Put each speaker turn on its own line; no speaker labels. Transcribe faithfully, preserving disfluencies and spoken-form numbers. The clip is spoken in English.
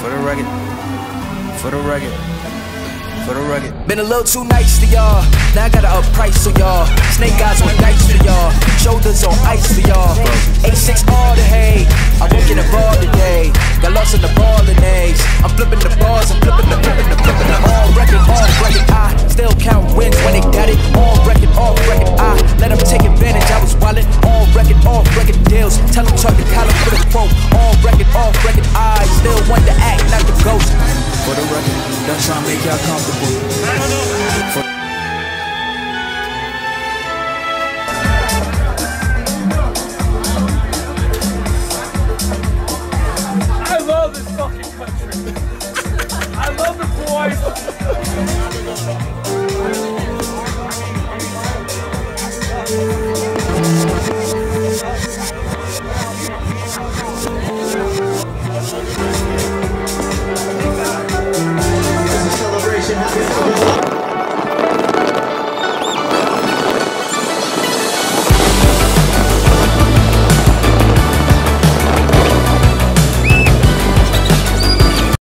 For the record, for the record, for the record.
Been a little too nice to y'all. Now I gotta up price for y'all. Snake eyes on dice for y'all. Shoulders on ice for y'all. A six all the hay. I won't get a ball today. Got lost in the ball and A's. I'm flipping the balls, I'm flipping the flipping the flipping the all record, all record. I still count wins when they got it. All record, all record. I let them take advantage. I was wildin'. All record, all record deals. Tell them talk to collar for the quote. All record, all record. I still want to act like the ghost.
For the record, don't try to make y'all comfortable. For
I love this fucking country. I love the boys.